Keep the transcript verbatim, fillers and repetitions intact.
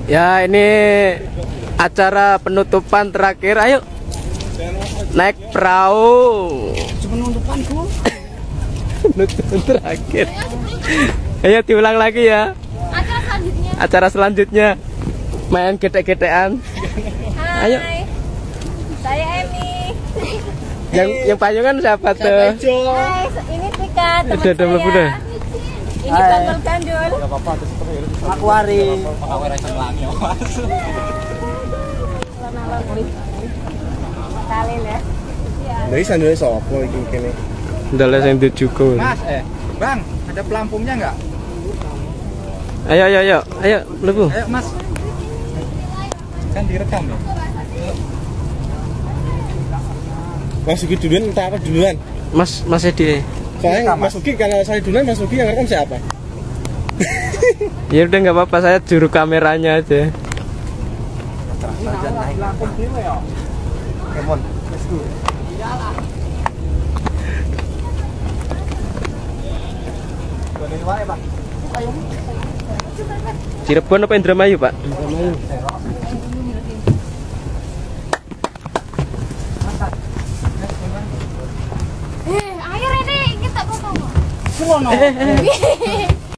Ya, ini acara penutupan terakhir. Ayo naik perahu. Penutupanku. Penutupan terakhir. Ayo diulang lagi ya. Acara selanjutnya. Acara selanjutnya main gedek-gedekan. Hai. Ayo. Saya Emi. Yang yang payungan siapa tuh? Hai, ini Tika, teman Udah, udah, saya. udah. Ini Bambang Gandul. Aku Ari. Kalian ya. Dari sandalnya sopo iki kene. Ndalah sing juga. Mas, eh, Bang, ada pelampungnya nggak? Ayo ayo ayo, ayo lebu. Ayo, Mas. Kan direkam ya. Mas Ugi duluan entah apa duluan. Mas Mas Edi. Soalnya Mas Ugi kalau saya duluan Mas Ugi yang rekam siapa? Ya udah nggak apa-apa, saya juru kameranya aja. Kemon, let's go. Cirebon apa Indramayu, Pak? Eh, ayo Rene, kita mau ngomong. Semono.